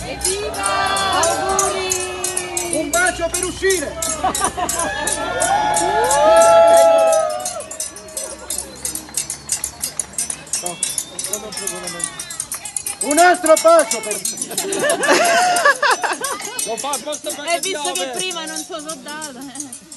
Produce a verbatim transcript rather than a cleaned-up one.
Evviva! Auguri! Un bacio per uscire! Un altro bacio per uscire! E visto che prima non so sono data.